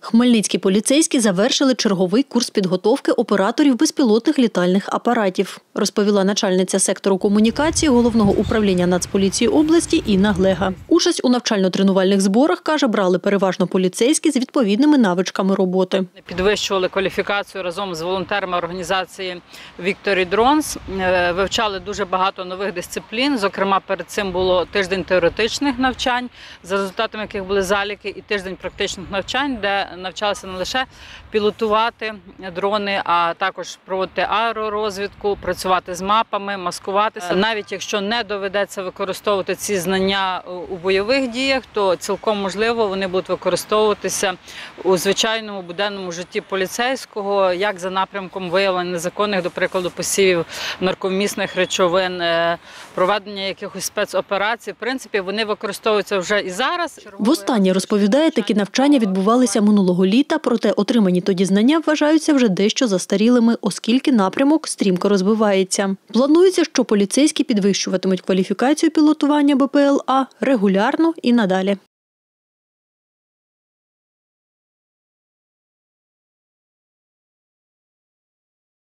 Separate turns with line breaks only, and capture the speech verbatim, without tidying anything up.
Хмельницькі поліцейські завершили черговий курс підготовки операторів безпілотних літальних апаратів, розповіла начальниця сектору комунікації Головного управління Нацполіції області Інна Глега. Участь у навчально-тренувальних зборах, каже, брали переважно поліцейські з відповідними навичками роботи.
Підвищували кваліфікацію разом з волонтерами організації Victory Drones, вивчали дуже багато нових дисциплін, зокрема перед цим було тиждень теоретичних навчань, за результатами яких були заліки, і тиждень практичних навчань, де навчалися не лише пілотувати дрони, а також проводити аеророзвідку, працювати з мапами, маскуватися. Навіть якщо не доведеться використовувати ці знання у бойових діях, то цілком можливо вони будуть використовуватися у звичайному буденному житті поліцейського, як за напрямком виявлення незаконних, до прикладу, посівів наркомісних речовин, проведення якихось спецоперацій. В принципі, вони використовуються вже і зараз.
Востаннє, розповідає, такі навчання відбувалися минулого літа, проте отримані тоді знання вважаються вже дещо застарілими, оскільки напрямок стрімко розвивається. Планується, що поліцейські підвищуватимуть кваліфікацію пілотування Бе Пе Еле А регулярно і надалі.